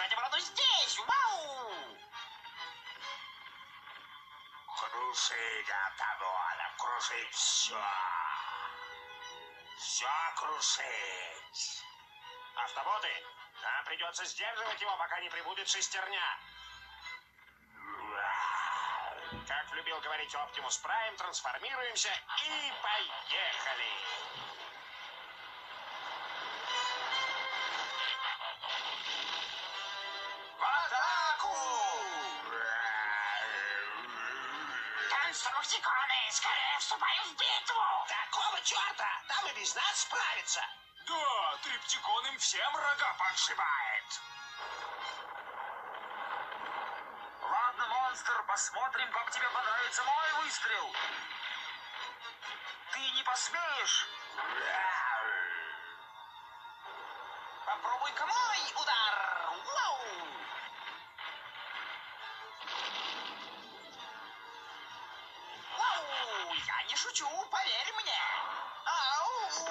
держать оборону здесь! Вау! Крушить автоматом, крушить все. Все крушить. Автоботы, нам придется сдерживать его, пока не прибудет шестерня. Как любил говорить Оптимус Прайм, трансформируемся и поехали! В атаку! Конструктиконы, скорее вступаем в битву! Какого черта? Там и без нас справится. Да, Триптикон им всем рога подшибает. Ладно, монстр, посмотрим, как тебе понравится мой выстрел. Ты не посмеешь? Попробуй-ка мой удар! Вау! Вау! Я не шучу, поверь мне! Ау!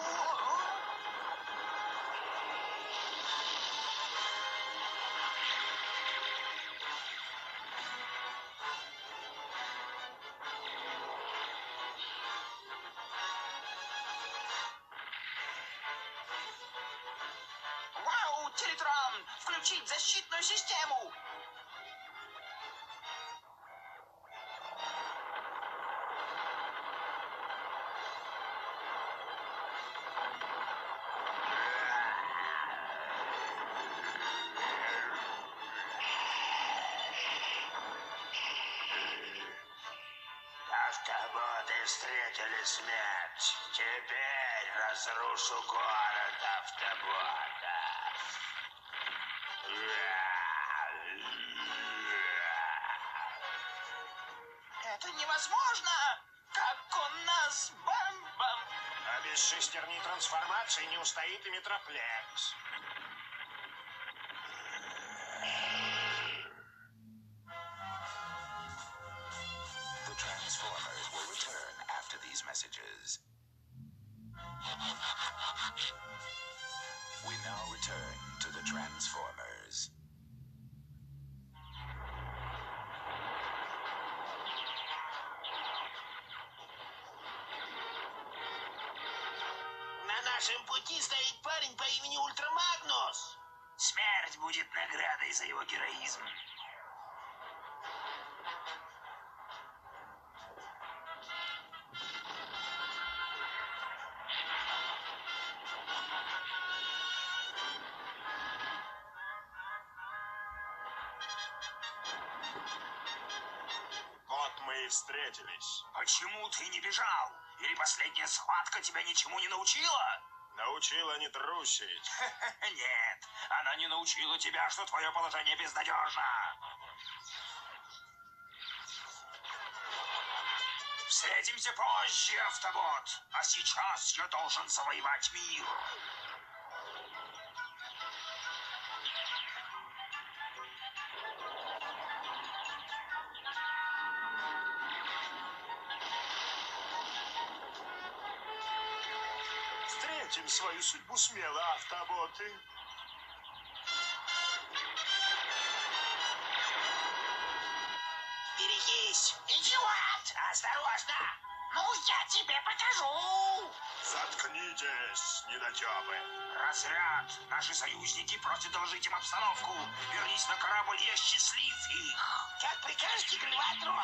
Вау, Телетрон! Включить защитную систему! Автоботы встретили смерть. Теперь разрушу город автоботов. Это невозможно! Как он нас бам-бам! А без шестерни трансформации не устоит и метроплекс. The Transformers will return after these messages. We now return to the Transformers. На нашем пути стоит парень по имени Ультрамагнус. Смерть будет наградой за его героизм. Вот мы и встретились. Почему ты не бежал? Или последняя схватка тебя ничему не научила? Научила не трусить. Нет, она не научила тебя, что твое положение безнадежно. Встретимся позже, автобот. А сейчас я должен завоевать мир. Встретим свою судьбу смело, автоботы. Берегись, идиот! Осторожно! Ну, я тебе покажу! Заткнитесь, недотепы. Разряд. Наши союзники просят доложить им обстановку. Вернись на корабль и осчастлив их. Как прикажете, Клеватрон?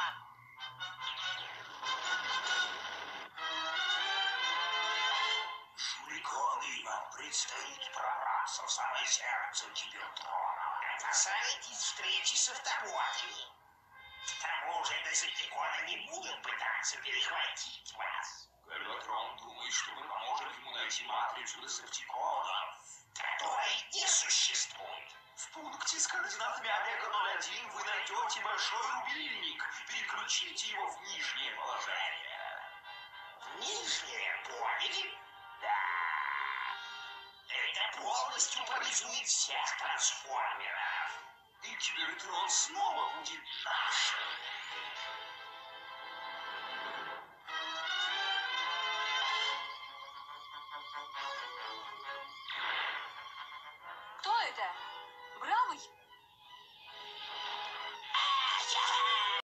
Шуриконы, нам предстоит прорваться в самое сердце Кибертрона. Опасаетесь встречи с автоботами? К тому же десептиконы не будут пытаться перехватить вас. Кибертрон думает, что мы поможем ему найти матрицу десептиконов. Которой не существует. В пункте с координатами Омега-01 вы найдете большой рубильник. Переключите его в нижнее положение. Нижнее поняли? Да. Это полностью парализует всех трансформеров. И Кибертрон снова будет нашим. Кто это? Бравый?